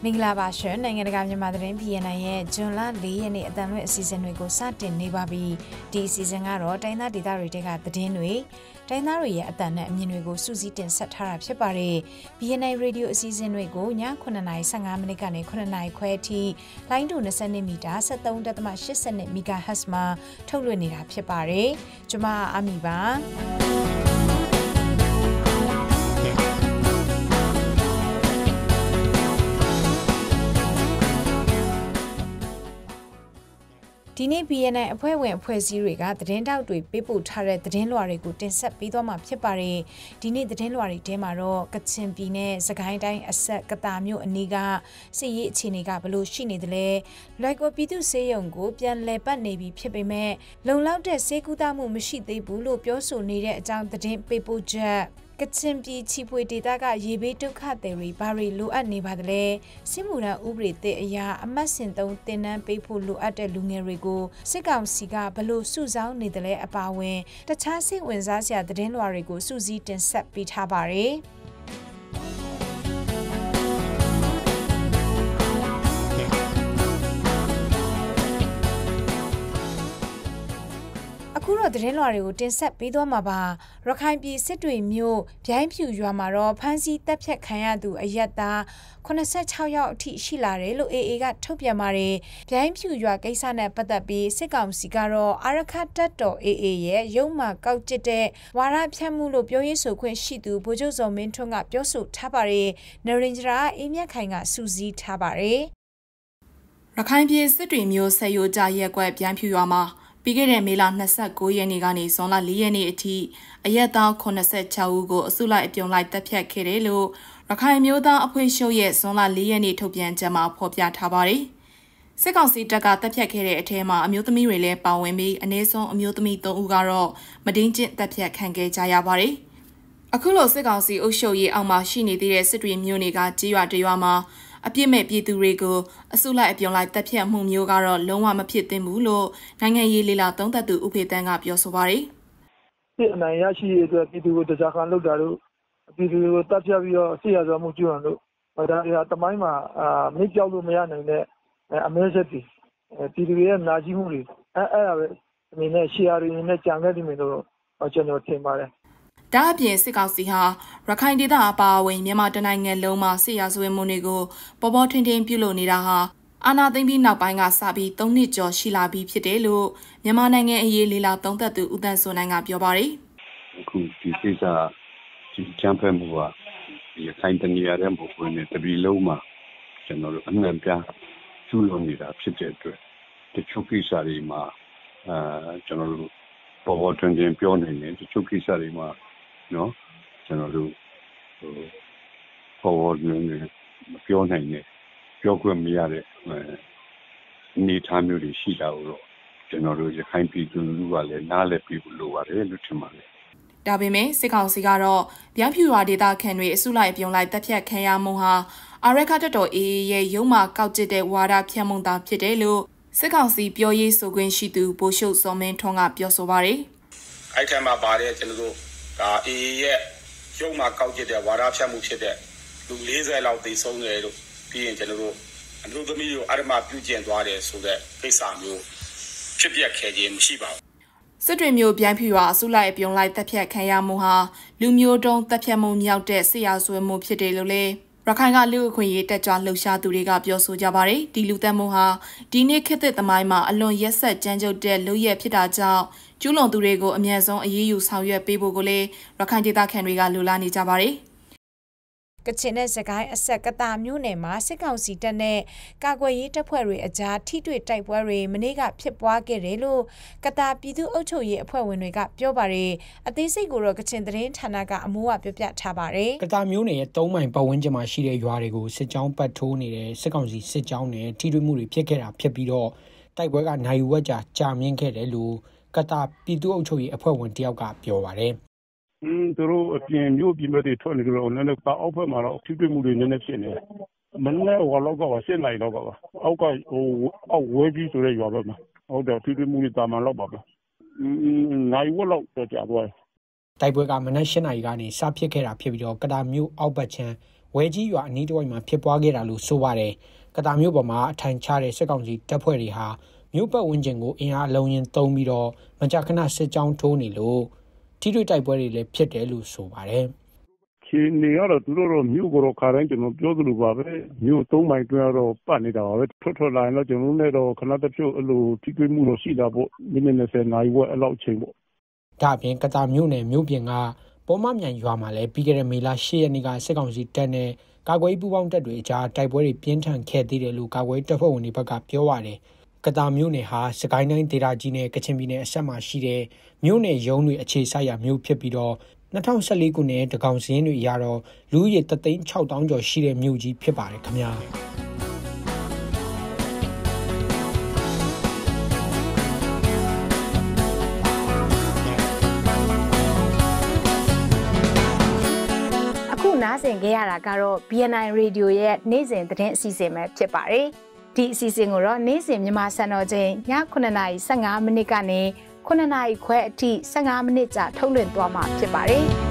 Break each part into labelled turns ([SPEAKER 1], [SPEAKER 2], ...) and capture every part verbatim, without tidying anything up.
[SPEAKER 1] င်္ဂလာပါရှင်နိုင်ငံတကာမြန်မာသတင်း P N I ရဲ့ဇွန်လ၄ရက်နေ့အတန်လွဲ့အစီအစဉ်တွေကိုစတင်နေပါပြီဒီအစီအစဉ်ကတော့တိုင်းသားဒေသတွေတဲကသတင်းတွေတိုင်းသားတွေရဲ့အတန်နဲ့အမြင်တွေကိုစူးစီးတင်ဆက်ထားတာဖြစ်ပါတယ် P N I Radio အစီအစဉ်တွေကိုညခုနှစ်နာရီဆယ့်ငါးမိနစ်ကနေခုနှစ်နာရီခွဲအထိလိုင်းတူ၂၂မီတာ၁၃.၈၂ MHz မှာထုတ်လွှင့်နေတာဖြစ်ပါတယ်ကျွန်မအာမီပါဒီနေ့ P N I အဖွဲ့ဝင်အဖွဲ့အစည်းတွေကသတင်းတောက်တွေပေးပို့ထားတဲ့သတင်းလွှာတွေကိုတင်ဆက်ပေးသွားမှာဖြစ်ပါတယ်။ဒီနေ့သတင်းလွှာတွေထဲမှာတော့ကချင်ပြည်နယ်စကိုင်းတိုင်းအဆက်ကတာမြို့အနီးကစစ်ရေးအခြေအနေကဘလို့ရှိနေသလဲ။လွိုက်ကိုပြည်သူစေယုံကိုပြန်လည်ပတ်နေပြီဖြစ်ပေမဲ့လုံလောက်တဲ့စေကူတာမှုမရှိသေးဘူးလို့ပြောဆိုနေတဲ့အကြောင်းသတင်းပေးပို့ချက်ကချင်ပြည်ချီပွေဒေသကရေဘေးဒုက္ခသည်တွေဘာတွေလိုအပ်နေပါသလဲစစ်မှုထမ်းဥပဒေသစ်အရာအမှတ်စဉ်သုံးတင်နန်းပေးဖို့လိုအပ်တဲ့လူငယ်တွေကိုစစ်ကောင်စီကဘလို့စုဆောင်းနေတယ်လဲအပါအဝင်တခြားစိတ်ဝင်စားစရာသတင်းလွှာတွေကိုစူးစီးတင်ဆက်ပေးထားပါတယ်အခုတော့သတင်းလွှာတွေကိုတင်ဆက်ပေးသွားမှာပါရခိုင်ပြည်စစ်တွေမြို့ဗျိုင်းဖြူရွာမှာတော့ဖမ်းဆီးတပ်ဖြတ်ခံရသူအရက်သား၈၆ယောက်အထိရှိလာတယ်လို့ A A ကထုတ်ပြန်ပါတယ်ဗျိုင်းဖြူရွာကိစ္စနဲ့ပတ်သက်ပြီးစစ်ကောင်စီကတော့အာရခတပ်တော် A A ရဲ့ရုံးမှာကောက်ကျစ်တဲ့ဝါရဖြတ်မှုလို့ပြောရေးဆိုခွင့်ရှိသူဗိုလ်ချုပ်စော်မင်းထွန်းကပြောဆိုထားပါတယ်နရင်ဂျရာအေးမြတ်ခိုင်ကစူးစီးထားပါတယ်ရခိုင်ပြည်စစ်တွေမြို့ဆက်ရိုးကြရက်ကွက်ဗျိုင်းဖြူရွာမှာပြီးခဲ့တဲ့မေလ၂၉ရက်နေ့ကနေဇွန်လ၄ရက်နေ့အထိအရက်သား၈၆ဦးကိုအစုလိုက်အပြုံလိုက်တပ်ဖြတ်ခဲ့တယ်လို့ရခိုင်မျိုးသားအဖွဲ့ချုပ်ရဲ့ဇွန်လ၄ရက်နေ့ထုတ်ပြန်ချက်မှာဖော်ပြထားပါတယ်။စစ်ကောင်စီတပ်ကတပ်ဖြတ်ခဲ့တဲ့အထက်မှာအမျိုးသမီးတွေလည်းပါဝင်ပြီးအနည်းဆုံးအမျိုးသမီး၃ဦးကတော့မတင်းကျင့်တပ်ဖြတ်ခံခဲ့ကြရပါတယ်။အခုလိုစစ်ကောင်စီအုပ်ချုပ်ရေးအောက်မှာရှိနေသေးတဲ့စစ်တွေမျိုးတွေကကြေးရွာတရွာမှာအပြစ်မဲ့ပြည်သူတွေကိုအစုလိုက်အပြုံလိုက်တပ်ဖြတ်မှုမျိုးကတော့လုံးဝမဖြစ်သင့်ဘူးလို့နိုင်ငံရေးလေလာသုံးသပ်သူဦးဖေတန်းကပြောဆိုပါတယ်
[SPEAKER 2] ။စစ်အနိုင်ရရှိတဲ့အတွက်ပြည်သူကိုတရားခံလုပ်တာတို့ပြည်သူကိုတပ်ဖြတ်ပြီးတော့စစ်ရစွာမှုကျူးအောင်လို့ဒါတွေကတမိုင်းမှာအာမင်းကြောက်လို့မရနိုင်တဲ့အမဲဆက်တွေပြည်သူရဲ့နာကြီးမှုတွေအဲအဲ့ဒါပဲအနေနဲ့ရှီယာတွေနဲ့ကြံခဲ့တယ်လို့ကျွန်တော်ထင်ပါတယ်
[SPEAKER 1] ။ဒါအပြင်စစ်ကောင်စီဟာရခိုင်ဒေသအပါအဝင်မြန်မာတိုင်းနိုင်ငံလုံးမှာစစ်ရာဇဝတ်မှုတွေကိုပေါ်ပေါ်ထင်ထင်ပြုလုပ်နေတာဟာအာဏာသိမ်းပြီးနောက်ပိုင်းကစပြီး၃နှစ်ကျော်ရှိလာပြီးဖြစ်တယ်လို့မြန်မာနိုင်ငံအရေးလေလာသုံးသပ်သူဦးတန်းစိုးနိုင်ကပြောပါတယ်
[SPEAKER 3] ။အခုဒီကိစ္စဒီချမ်းဖက်မှုကဒီခိုင်တနေရတဲ့ပုံပေါ်နဲ့တပီလုံးမှာကျွန်တော်တို့အမှန်ပြကျူးလွန်နေတာဖြစ်တဲ့အတွက်တချို့ကိစ္စတွေမှာအာကျွန်တော်တို့ပေါ်ပေါ်ထင်ထင်ပြောနေတယ်တချို့ကိစ္စတွေမှာနော်ကျွန်တော်တို့ဟိုပေါ်ပေါ်နေမပြောနိုင်နဲ့ပြောခွင့်မရတဲ့အနေအထားမျိုးတွေရှိတာကိုတော့ကျွန်တော်တို့ရခိုင်ပြည်သူလူထုကလည်းနားလည်ပြီးလို့ပါတယ်လို့ထင်ပါတယ်
[SPEAKER 1] ဒါပေမဲ့စစ်ကောင်စီကတော့ဗျိုင်းဖြူရွာဒေသခံတွေအစုလိုက်ပြုံလိုက်တပ်ဖြတ်ခံရမှုဟာအာရခတပ်တော် A A ရဲ့ရုံးမှာကောက်ကျစ်တဲ့ဝါဒဖြတ်မှုသာဖြစ်တယ်လို့စစ်ကောင်စီပြောရေးဆိုခွင့်ရှိသူဗိုလ်ချုပ်စော်မင်းထွန်းကပြောဆိုပါတယ်
[SPEAKER 4] အဲ့ထက်မှာပါတယ်ကျွန်တော်တို့ဒါ A A ရဲ့ရုံးမှာကောက်ကျစ်တဲ့ဝါဒဖြတ်မှုဖြစ်တဲ့လူ၄၀လောက်သေဆုံးတယ်လို့ပြီးရင်ကျွန်တော်တို့အမျိုးသမီးကိုအဓမ္မပြုကျင့်သွားတယ်ဆိုတဲ့ကိစ္စမျိုးဖြစ်ပျက်ခဲ့ခြင်းမရှိပါဘူး
[SPEAKER 1] စစ်တွေမျိုးဗျိုင်းဖြူရွာအစုလိုက်အပြုံလိုက်တပ်ဖြတ်ခံရမှုဟာလူမျိုးတုံးတပ်ဖြတ်မှုမြောက်တဲ့စစ်ရာဇဝတ်မှုဖြစ်တယ်လို့လည်းရခိုင်ကလူအခွင့်အရေးတက်ကြွလှုပ်ရှားသူတွေကပြောဆိုကြပါတယ်ဒီလူသက်မှုဟာဒီနေ့ခေတ်သစ်သမိုင်းမှာအလွန်ရက်ဆက်ကြမ်းကြုတ်တဲ့လုပ်ရက်ဖြစ်တာကြောင့်ကျူးလွန်သူတွေကိုအမြန်ဆုံးအရေးယူဆောင်ရွက်ပေးဖို့ကိုလည်းရခိုင်ဒေသခံတွေကလိုလားနေကြပါတယ်ကချင်နဲ့စကိုင်းအဆက်ကတာမြို့နယ်မှာစစ်ကောင်စီတပ်နဲ့ကာကွယ်ရေးတပ်ဖွဲ့တွေအကြားထိတွေ့တိုက်ပွဲတွေမနေ့ကဖြစ်ပွားခဲ့တယ်လို့ကတာပြည်သူ့အုပ်ချုပ်ရေးအဖွဲ့ဝင်တွေကပြောပါတယ်အသေးစိတ်ကိုတော့ကချင်သတင်းဌာနကအမိုးကပြောပြထားပါတယ်
[SPEAKER 5] ကတာမြို့နယ်ရဲ့သုံးမိုင်ပတ်ဝန်းကျင်မှာရှိတဲ့ရွာတွေကိုစစ်ကြောင်းပတ်ထိုးနေတဲ့စစ်ကောင်စီစစ်ကြောင်းနဲ့ထိတွေ့မှုတွေဖြစ်ခဲ့တာဖြစ်ပြီးတော့တိုက်ပွဲကနိုင်ဝက်ကြာကြာမြင့်ခဲ့တယ်လို့ကတာပြည်သူ့အုပ်ချုပ်ရေးအဖွဲ့ဝင်တယောက်ကပြောပါတယ်
[SPEAKER 3] อืมသူတို့အပြင်မြို့ပြည်မဲ့တွေထွက်နေကြတော့လည်းလည်းအောက်ဘက်မှာတော့ထိတွေ့မှုတွေနည်းနည်းဖြစ်နေတယ်မနေ့ကလောက်ကရှင်းလိုက်တော့ပါအောက်ကဟိုအောက်ဝဲကြီးဆိုတဲ့ရွာဘက်မှာဟုတ်တယ်ထိတွေ့မှုတွေတာမန်တော့ပါပဲอืมနိုင်ဝက်လောက်ကြာသွားတယ်
[SPEAKER 5] တိုက်ပွဲကမနက်၈နာရီကနေစဖြစ်ခဲ့တာဖြစ်ပြီးတော့ကတာမြို့အောက်ဘက်ချမ်းဝဲကြီးရွာအနီးတစ်ဝိုက်မှာဖြစ်ပွားခဲ့တာလို့ဆိုပါတယ်ကတာမျိုးပေါ်မှာအထိုင်ချတဲ့စစ်ကောင်စီတပ်ဖွဲ့တွေဟာမြို့ပတ်ဝန်းကျင်ကိုအင်အားအလုံးရင်သုံးပြီးတော့မကြာခဏစစ်ကြောင်းထိုးနေလို့ထိတွေ့တိုက်ပွဲတွေလည်းဖြစ်တယ်လို့ဆိုပါတယ်
[SPEAKER 6] ချင်းနေရတော့သူတို့တော့မြို့ကိုခါတိုင်းကျွန်တော်ပြောသလိုပါပဲမြို့သုံးမိုင်တွဲတော့ပတ်နေတာပါပဲထွက်ထွက်လာရင်တော့ကျွန်တော်လည်းတော့ခဏတစ်ဖြုတ်အလိုထိတွေ့မှုတော့ရှိတာပေါ့မိနစ်၂၀နာရီဝက်အလောက်ချိန်ပေါ့
[SPEAKER 5] ဒါပြင်ကတာမြို့နယ်မြို့ပြင်ကပေါ်မမြိုင်ရွာမှာလည်းပြီးခဲ့တဲ့မေလ၈ရက်နေ့ကစစ်ကောင်စီတပ်နဲ့ကာကွယ်ပူးပေါင်းတပ်တွေအကြားတိုက်ပွဲတွေပြင်းထန်ခဲ့သေးတယ်လို့ကာကွယ်တပ်ဖွဲ့ဝင်တွေဘက်ကပြောပါတယ်ကတာမြို့နယ်ဟာစကိုင်းတိုင်းဒေသကြီးနဲ့ကချင်ပြည်နယ်အစပ်မှာရှိတဲ့မြို့နယ်ရုံးတွေအခြေစိုက်ရာမြို့ဖြစ်ပြီးတော့၂၀၁၄ခုနှစ်တကောင်စင်းတွေအရတော့လူဦးရေတသိန်း၆သောင်းကျော်ရှိတဲ့မြို့ကြီးဖြစ်ပါတယ်ခင်ဗျာ
[SPEAKER 1] နားဆင်ခဲ့ရတာကတော့ B N I Radio ရဲ့နေ့စဉ်သတင်းအစီအစဉ်ပဲဖြစ်ပါတယ်။ဒီအစီအစဉ်ကိုတော့နေ့စဉ်မြန်မာစံတော်ချိန်ညခုနှစ်နာရီ၁၅မိနစ်ကနေခုနှစ်နာရီခွဲအထိ၁၅မိနစ်ကြာထုတ်လွှင့်သွားမှာဖြစ်ပါတယ်။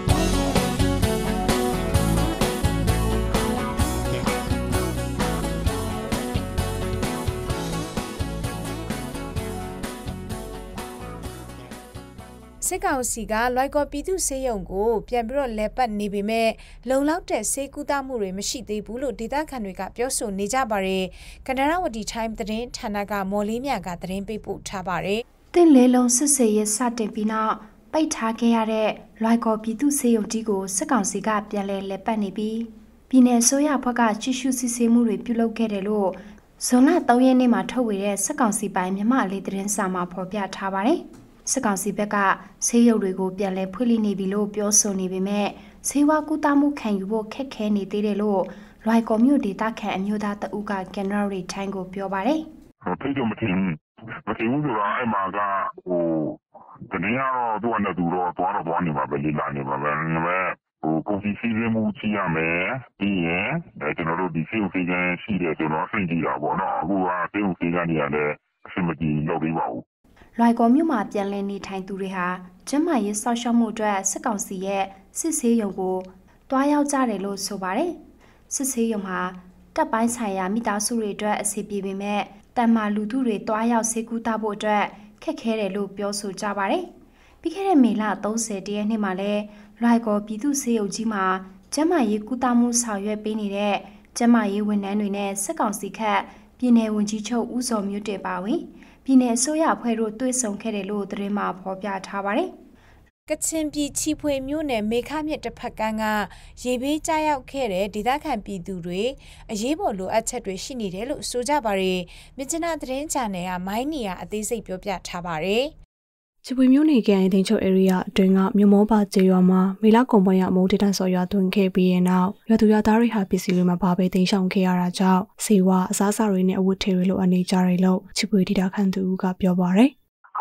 [SPEAKER 1] စစ်ကောင်စီကလွိုက်ကော်ပြည်သူစေယုံကိုပြန်ပြီးတော့လဲပတ်နေပေမဲ့လုံလောက်တဲ့စေကူတာမှုတွေမရှိသေးဘူးလို့ဒေသခံတွေကပြောဆိုနေကြပါတယ်။ကနရဝတီ Time သတင်းဌာနကမော်လေးမြကသတင်းပေးပို့ထားပါတယ်
[SPEAKER 7] ။တင်လေလုံးစစ်စေးရစတင်ပြီးနောက်ပိတ်ထားခဲ့ရတဲ့လွိုက်ကော်ပြည်သူစေယုံကြီးကိုစစ်ကောင်စီကပြန်လဲလဲပတ်နေပြီးပြည်내ဆိုရဘက်ကကြီးစုစစ်ဆေးမှုတွေပြုလုပ်ခဲ့တယ်လို့ဇွန်လ၃ရက်နေ့မှာထုတ်ဝေတဲ့စစ်ကောင်စီပိုင်းမြမအလေးသတင်းစာမှာဖော်ပြထားပါတယ်။စစ်ကောင်စီဘက်ကဆေးရုံတွေကိုပြန်လဲဖွင့်လှစ်နေပြီလို့ပြောဆိုနေပေမဲ့ဆေးဝါးကူတာမှုခံယူဖို့ခက်ခဲနေသေးတယ်လို့လွိုက်ကော်မြို့ဒေသခံအမျိုးသားတအုပ်ကကန်နရီထိုင်းကိုပြောပါတယ်
[SPEAKER 8] ။ထိတ်တော့မထင်ဘူး။မထင်ဘူးဆိုတာအဲ့မှာကဟိုတနည်းတော့သူ့အနေနဲ့သူတော့သွားတော့သွားနေမှာပဲလေ့လာနေမှာပဲ။ဒါပေမဲ့ဟိုကုန်စည်စည်းစိမ်မှုကြည့်ရမယ်။ပြီးရင်အဲကျွန်တော်တို့ဒီစေုံစေကန်ရှိတယ်ဆိုတော့အဆင်ကြီးတာပေါ့နော်။အခုကစေုံစေကန်နေရတဲ့အဆင်မပြေတော့သေးပါဘူး
[SPEAKER 7] ။လွိုက်ကော်မြို့မှာပြန်လည်နေထိုင်သူတွေဟာကျန်းမာရေးစောင့်ရှောက်မှုအတွက်စစ်ကောင်စီရဲ့စစ်ဆေးရုံကိုတွားရောက်ကြတယ်လို့ဆိုပါတယ်။စစ်ဆေးရုံဟာတပ်ပိုင်းဆိုင်ရာမိသားစုတွေအတွက်အစီအပြေပေမဲ့တန်မာလူထုတွေတွားရောက်ဆေးကူးတာဖို့အတွက်ခက်ခဲတယ်လို့ပြောဆိုကြပါတယ်။ပြီးခဲ့တဲ့မေလ၃၀ရက်နေ့မှာလဲလွိုက်ကော်ပြည်သူ့ဆေးရုံကြီးမှာကျန်းမာရေးကူတာမှုဆောင်ရွက်ပေးနေတဲ့ကျန်းမာရေးဝန်ထမ်းတွေနဲ့စစ်ကောင်စီခန့်ပြည်내ဝန်ကြီးချုပ်ဦးစောမြင့်တေပါဝင်ပြည်내အစိုးရအဖွဲ့တို့တွေ့ဆုံခဲ့တယ်လို့သတင်းမှာဖော်ပြထားပါတယ်
[SPEAKER 1] ။ကချင်ပြည်ချီဖွေမြို့နယ်မေခမြစ်တစ်ဖက်ကန်းကရေဘေးကြားရောက်ခဲ့တဲ့ဒေသခံပြည်သူတွေအရေးပေါ်လိုအပ်ချက်တွေရှိနေတယ်လို့ဆိုကြပါတယ်။မြစ်ကျနာသတင်းချန်နယ်ကမိုင်းနီယာအသေးစိတ်ပြောပြထားပါတယ်။
[SPEAKER 9] ချီပွေမျိုးနေကန်တင်ချုပ် area အတွင်းကမြို့မောပါကျေးရွာမှာမေလကုံပွဲရအမိုးဒေတာဆော်ရွာသွင်းခဲ့ပြီးတဲ့နောက်ရွာသူရွာသားတွေဟာပစ္စည်းတွေမှာဘာပဲတင်ဆောင်ခဲ့ရတာကြောင့်စေဝါအစားအစာတွေနဲ့အဝတ်ထည်တွေလိုအပ်နေကြတယ်လို့ချီပွေဒေတာခန့်သူကပြောပါရယ်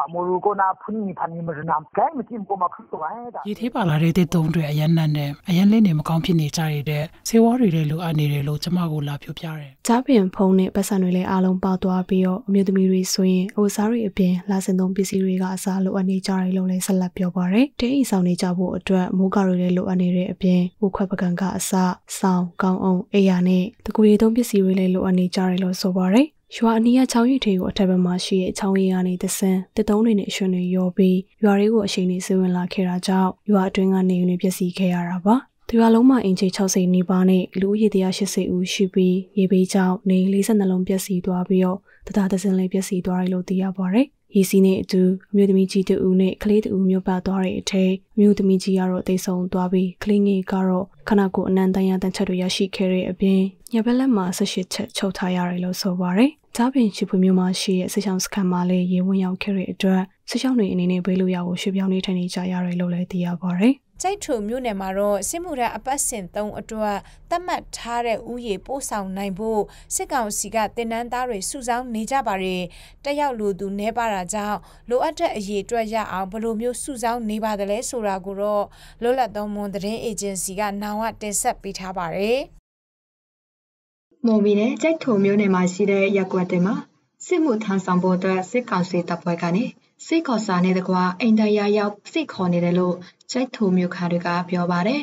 [SPEAKER 10] ရေသေးပါလာတဲ့တဲ့တုံးတွေအရန်နတ်နဲ့အရန်လေးနေမကောင်းဖြစ်နေကြရတဲ့ဆေးဝါးတွေလည်းလိုအပ်နေတယ်လို့ကျမကိုလာပြောပြတယ်
[SPEAKER 9] ။ကြားပင်ဖုံးနဲ့ပတ်စံတွေလည်းအားလုံးပေါသွားပြီးတော့အမျိုးသမီးတွေဆိုရင်အဝတ်စားတွေအပြင်လာစင်သုံးပစ္စည်းတွေကအစားလိုအပ်နေကြတယ်လို့လည်းဆက်လက်ပြောပါရယ်။တင်းအိမ်ဆောင်နေကြဖို့အတွက်မိုးကာတွေလည်းလိုအပ်နေတဲ့အပြင်ဝခွက်ပကံကအစားဆောင်းကောင်းအောင်အိယာနဲ့တကူရီသုံးပစ္စည်းတွေလည်းလိုအပ်နေကြတယ်လို့ဆိုပါရယ်။ရွာအနီးကချောင်းရည်တွေကိုအထက်ဘက်မှာရှိတဲ့ချောင်းရည်ကနေသစင်တစ်တုံးတွေနဲ့အရွှင်တွေရောပြီးရွာတွေကိုအရှိန်နဲ့ဆေးဝင်လာခဲ့တာကြောင့်ရွာအတွင်းကနေနေပျက်စီးခဲ့ရတာပါ။ဒီရွာလုံးမှာအင်ဂျီ၆၀နီးပါးနဲ့လူဦးရေ၁၈၀ဦးရှိပြီးရေဘေးကြောင့်နေ၄၂လုံးပျက်စီးသွားပြီးတော့တသားသစင်လေးပျက်စီးသွားတယ်လို့သိရပါတယ်။ရေစီးနဲ့အတူအမျိုးသမီးကြီးတဦးနဲ့ကလေးတဦးမျိုးပါသွားတဲ့အထက်အမျိုးသမီးကြီးကတော့တိတ်ဆုံသွားပြီးကလေးငယ်ကတော့ခဏကိုအနံတန်ရတန်ချက်တွေရရှိခဲ့တဲ့အပြင်ညဘက်လက်မှာ၁၈ချက်ချုပ်ထားရတယ်လို့ဆိုပါတယ်။ကြားပင်ချီဖွေမျိုးမှာရှိတဲ့စစ်ဆောင်စခန်းမှာလည်းရေဝင်ရောက်ခဲ့တဲ့အတွက်စစ်ဆောင်တွေအနေနဲ့ဘေးလို့ရကိုရွှေပြောင်းနေထိုင်နေကြရတယ်လို့လည်းသိရပါတယ်
[SPEAKER 1] ။ကျိုက်ထုမြို့နယ်မှာတော့စစ်မှုထမ်းအပတ်စဉ်သုံးအတွက်သတ်မှတ်ထားတဲ့ဥယေပို့ဆောင်နိုင်ဖို့စစ်ကောင်စီကတင်နန်းသားတွေစုဆောင်းနေကြပါတယ်။တက်ရောက်လူသူနှဲပါတာကြောင့်လိုအပ်တဲ့အရေးအတွက်ရအောင်ဘယ်လိုမျိုးစုဆောင်းနေပါသလဲဆိုတာကိုတော့လွတ်လပ်သောမွန်သတင်းအေဂျင်စီကနောင်ဝတင်ဆက်ပေးထားပါတယ်။
[SPEAKER 11] မော်မီနဲ့ကျိုက်ထုမြို့နယ်မှာရှိတဲ့ရပ်ကွက်တွေမှာစစ်မှုထမ်းဆောင်ဖို့အတွက်စစ်ကောင်စီတပ်ဖွဲ့ကနေစစ်ခေါ်စာနဲ့တကွာအိမ်တရာရောက်စစ်ခေါ်နေတယ်လို့ကျိုက်ထုမြို့ခါတွေကပြောပါတယ်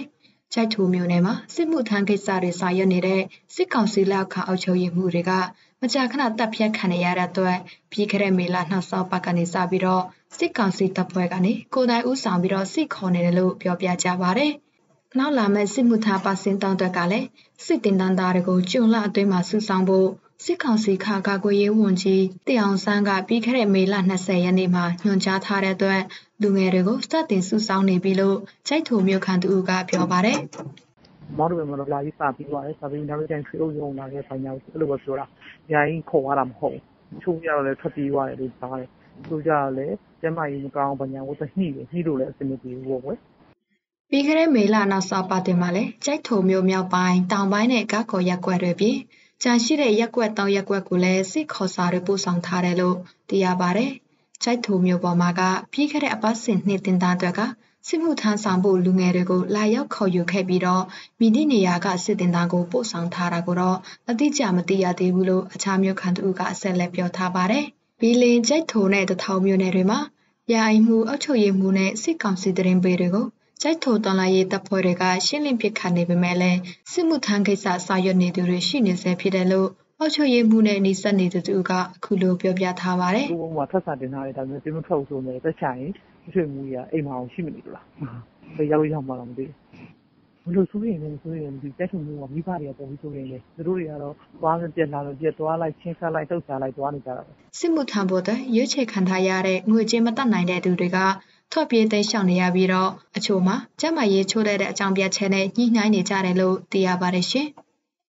[SPEAKER 11] ကြိုက်ထူမျိုးနယ်မှာစစ်မှုထမ်းကိစ္စတွေစာရွက်နေတဲ့စစ်ကောင်စီလက်အောက်ခံအုပ်ချုပ်ရေးမှုတွေကမကြာခဏတပ်ဖြတ်ခံရတဲ့အတွက်ပြီးခဲ့တဲ့မေလနောက်ဆုံးပတ်ကနေစပြီးတော့စစ်ကောင်စီတပ်ဖွဲ့ကနေကိုယ်တိုင်ဦးဆောင်ပြီးတော့စစ်ခေါ်နေတယ်လို့ပြောပြကြပါတယ်။နောက်လာမယ့်စစ်မှုထမ်းပါစင်တောင်းတွေကလည်းစစ်တင်တန်းသားတွေကိုကျုံလအတွင်းမှာစုဆောင်ဖို့စစ်ကောင်စီခါကာကွယ်ရေးဝန်ကြီးတအောင်ဆန်းကပြီးခဲ့တဲ့မေလ၂၀ရက်နေ့မှာညွှန်ကြားထားတဲ့အတွက်လူငယ်တွေကိုစတင်စုဆောင်နေပြီလို့ကြိုက်ထိုမျိုးခံသူကပြောပါတယ်
[SPEAKER 2] ။မောင်တို့ကလာရေးစာပြီးသွားတယ်စာပြီးနောက်ကျရင်ထွေးအုပ်ရုံလာတဲ့ဆိုင်ညာကိုအဲ့လိုပဲပြောတာ။ညာရင်ခေါ်ရတာမဟုတ်ဘူး။ချုံရတော့လည်းထွက်ပြေးသွားတယ်လို့ပြောတယ်။သူကြလည်းကျမကြီးမကောင်းဘာညာကိုသညှိတယ်ညှိလို့လည်းအဆင်မပြေဘူးပေါ့။
[SPEAKER 11] ပြီးခဲ့တဲ့မေလနောက်စာပတ်တင်မှာလည်းကြိုက်ထိုမျိုးမြောက်ပိုင်းတောင်ပိုင်းနဲ့ကားကော်ရက်ကွက်တွေပြင်ကြန့်ရှိတဲ့ရက်ကွက်တောင်ရက်ကွက်ကိုလည်းစစ်ခေါ်စာတွေပို့ဆောင်ထားတယ်လို့သိရပါတယ်။ကြိုက်ထိုမျိုးပေါ်မှာကပြီးခဲ့တဲ့အပတ်စဉ်နှစ်တင်သားတွေကစစ်မှုထမ်းဆောင်ဖို့လူငယ်တွေကိုလာရောက်ခေါ်ယူခဲ့ပြီးတော့မိသည့်နေရာကစစ်တင်သားကိုပို့ဆောင်ထားတာကိုတော့အတိအကျမသိရသေးဘူးလို့အခြားမျိုးခံသူကအဆက်လက်ပြောထားပါတယ်။ဘီလင်ကြိုက်ထိုနဲ့တထောင်မျိုးနယ်တွေမှာရာအိမ်မှုအုပ်ချုပ်ရေးမှုနဲ့စစ်ကောင်စီတရင်ပေတွေကိုကြိုက်ထိုတန်လာရေးတပ်ဖွဲ့တွေကရှင်းလင်းပစ်ခတ်နေပေမဲ့လည်းစစ်မှုထမ်းကိစ္စစာရွက်နေသူတွေရှိနေဆဲဖြစ်တယ်လို့အုပ်ချုပ်ရေးမှုနဲ့နှိစက်နေသူတို့ကအခုလိုပြောပြထားပါတယ်
[SPEAKER 2] ။ဟိုမှာဖက်စာတင်ထားတယ်ဒါပေမဲ့ပြင်မထွက်ဘူးဆိုနေတက်ချရင်ရွှေမှုကြီးကအိမ်မှာအောင်ရှိမနေလို့လား။ဘယ်ရောက်ရောက်မှတော့မသိဘူး။ဘလို့ဆိုရင်လည်းဆိုရင်ဒီတက်ထုံမျိုးကမိဘတွေကပုံပြီးဆိုရင်လေသူတို့တွေကတော့သွားပြက်လာလို့ပြက်သွားလိုက်ချင်းဆက်လိုက်တုတ်ချလိုက်သွားနေကြတာပဲ
[SPEAKER 11] ။စစ်မှုထမ်းဖို့တဲ့ရွေးချယ်ခံထားရတဲ့ငွေကြေးမတတ်နိုင်တဲ့သူတွေကထွက်ပြေးသိမ်းရှောင်နေရပြီးတော့အချို့မှာကျမရေးချိုးတဲ့အကြောင်းပြချက်နဲ့ညှိနှိုင်းနေကြတယ်လို့သိရပါတယ်ရှင်
[SPEAKER 1] ။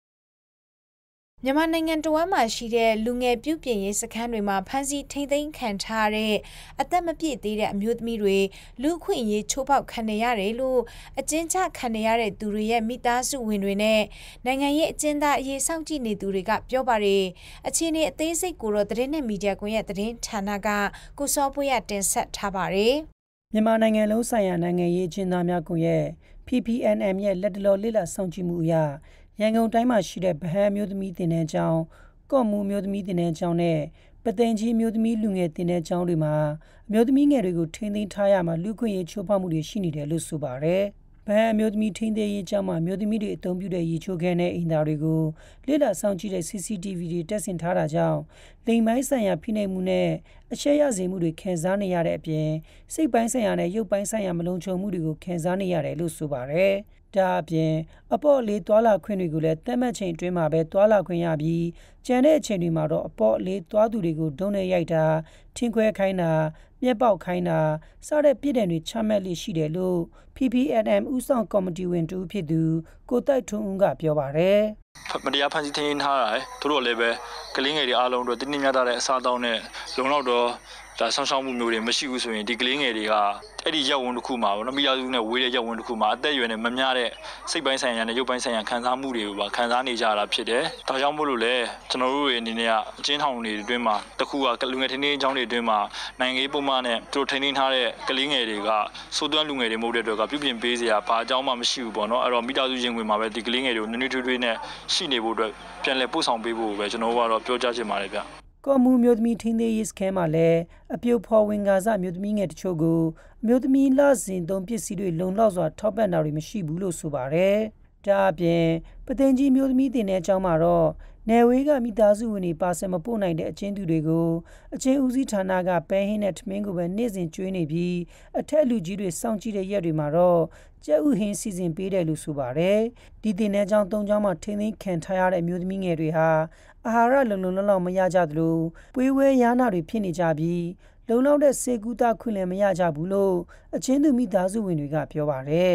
[SPEAKER 1] မြန်မာနိုင်ငံတဝမ်းမှာရှိတဲ့လူငယ်ပြုပြင်ရေးစခန်းတွေမှာဖမ်းဆီးထိန်းသိမ်းခံထားတဲ့အသက်မပြည့်သေးတဲ့အမျိုးသမီးတွေလူခွင့်ရေးချိုးဖောက်ခံနေရတယ်လို့အကျဉ်းချခံနေရတဲ့သူတွေရဲ့မိသားစုဝင်တွေနဲ့နိုင်ငံရေးအကျဉ်းသားအရေးစောင့်ကြည့်နေသူတွေကပြောပါတယ်။အခြေအနေအသေးစိတ်ကိုတော့သတင်းနဲ့မီဒီယာကွန်ရက်သတင်းဌာနကကိုစောပွေးရတင်ဆက်ထားပါတယ်
[SPEAKER 5] ။မြန်မာနိုင်ငံလုံးဆိုင်ရာနိုင်ငံရေးအကျဉ်းသားများကွန်ရက် P P N M ရဲ့လက်တလောလေ့လာစောင့်ကြည့်မှုအရရန်ကုန်တိုင်းမှာရှိတဲ့ဗဟန်းမျိုးသမီးတင်တဲ့ကျောင်းကော့မူမျိုးသမီးတင်တဲ့ကျောင်းနဲ့ပသိမ်ကြီးမျိုးသမီးလူငယ်တင်တဲ့ကျောင်းတွေမှာအမျိုးသမီးငယ်တွေကိုထိန်းသိမ်းထားရမှာလူခွင့်ရေးချိုးဖောက်မှုတွေရှိနေတယ်လို့ဆိုပါတယ်။ဗဟန်းမျိုးသမီးထိန်းသိမ်းရေးကျောင်းမှာမျိုးသမီးတွေအသုံးပြုတဲ့ရေချိုးခန်းနဲ့အိမ်သားတွေကိုလေ့လာစောင့်ကြည့်တဲ့ C C T V တွေတက်ဆင်ထားတာကြောင့်လိင်ပိုင်းဆိုင်ရာဖိနှိပ်မှုနဲ့အရှက်ရစေမှုတွေခံစားနေရတဲ့အပြင်စိတ်ပိုင်းဆိုင်ရာနဲ့ရုပ်ပိုင်းဆိုင်ရာမလုံခြုံမှုတွေကိုခံစားနေရတယ်လို့ဆိုပါတယ်။ဒါအပြင်အပေါ့လေးသွာလာခွင့်တွေကိုလည်းတက်မှတ်ချိန်အတွင်းမှာပဲသွာလာခွင့်ရပြီးကျန်တဲ့အချိန်တွေမှာတော့အပေါ့လေးသွားသူတွေကိုဒုံနဲ့ရိုက်တာထင်းခွဲခိုင်းတာမျက်ပေါက်ခိုင်းတာစတဲ့ပြည်တယ်တွေချမှတ်လိရှိတယ်လို့ P P N M ဥဆောင်ကော်မတီဝင်တူဖြစ်သူကိုတိုက်ထွန်းဦးကပြောပါတယ်
[SPEAKER 12] မတရားဖန်ဆီးထိန်းထားတာသူတို့လည်းပဲကလေးငယ်တွေအားလုံးတို့တင်းတင်းမြတ်တဲ့အစားအသောက်နဲ့လုံလောက်တော့ဒါဆောင်းဆောင်းမှုမျိုးတွေမရှိဘူးဆိုရင်ဒီကလေးငယ်တွေကအဲ့ဒီရက်ဝန်တစ်ခုမှာပေါ့နော်မိသားစုနဲ့ဝေးတဲ့ရက်ဝန်တစ်ခုမှာအသက်အရွယ်နဲ့မမျှတဲ့စိတ်ပိုင်းဆိုင်ရာနဲ့ရုပ်ပိုင်းဆိုင်ရာခံစားမှုတွေကိုပါခံစားနေကြတာဖြစ်တယ်။ဒါကြောင့်မို့လို့လေကျွန်တော်တို့ရဲ့အနေနဲ့ကအချင်းထောင်တွေအတွင်းမှာတခုကလူငယ်ထင်းထင်းအကြောင်းတွေအတွင်းမှာနိုင်ငံရေးပုံမှန်နဲ့သူတို့ထိန်းသိမ်းထားတဲ့ကလေးငယ်တွေကစိုးသွမ်းလူငယ်တွေမဟုတ်တဲ့အတွက်ကပြုပြင်ပေးစရာဘာအကြောင်းမှမရှိဘူးပေါ့နော်။အဲ့တော့မိသားစုရင်ဝင်မှာပဲဒီကလေးငယ်တွေကိုနည်းနည်းထွေးထွေးနဲ့ရှိနေဖို့အတွက်ပြန်လည်ပို့ဆောင်ပေးဖို့ပဲကျွန်တော်တို့ကတော့ပြောကြားချင်ပါတယ်ဗျ။
[SPEAKER 5] ကော်မူမျိုးသမီးထင်းသေးရေးစခန်းမှာလည်းအပြုတ်ဖော်ဝင်ကားစမျိုးသမီးငယ်တချို့ကိုအမျိုးသမီးလစဉ်သုံးပစ္စည်းတွေလုံလောက်စွာထောက်ပံ့တာတွေမရှိဘူးလို့ဆိုပါတယ်။ဒါအပြင်ပသိမ်ကြီးမျိုးသမီးတင်တဲ့အကြောင်းမှာတော့နယ်ဝေးကမိသားစုဝင်တွေပါဆယ်မပို့နိုင်တဲ့အချင်းသူတွေကိုအချင်းဦးစီးဌာနကပဲဟင်းနဲ့ထမင်းကိုပဲနေ့စဉ်ကျွေးနေပြီးအထက်လူကြီးတွေစောင့်ကြည့်တဲ့ရက်တွေမှာတော့ကျက်ဥဟင်းစီစဉ်ပေးတယ်လို့ဆိုပါတယ်။ဒီတင်တဲ့အကြောင်းသုံးကြောင်းမှာထိန်းသိမ်းခံထားရတဲ့အမျိုးသမီးငယ်တွေဟာအာဟာရလုံလုံလောက်လောက်မရကြသလိုပွေးဝဲရားနာတွေဖြစ်နေကြပြီးလုံလောက်တဲ့စေကူတာခွင့်လည်းမရကြဘူးလို့အချင်းသူမိသားစုဝင်တွေကပြောပါတယ်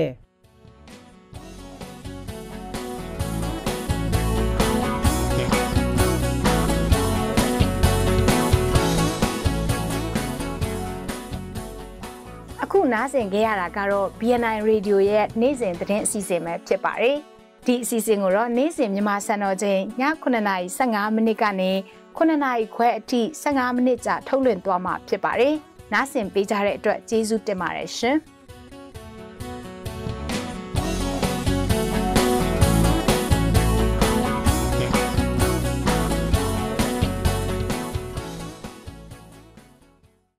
[SPEAKER 1] အခုနားဆင်ကြရတာကတော့ B N I Radio ရဲ့နေ့စဉ်သတင်းအစီအစဉ်ပဲဖြစ်ပါတယ်။ဒီအစီအစဉ်ကိုတော့နေ့စဉ်မြန်မာစံတော်ချိန်ညခုနှစ်နာရီဆယ့်ငါးမိနစ်ကနေခုနှစ်နာရီခွဲအထိဆယ့်ငါးမိနစ်ကြာထုတ်လွှင့်သွားမှာဖြစ်ပါတယ်။နားဆင်ပေးကြတဲ့အတွက်ကျေးဇူးတင်ပါတယ်ရှင်။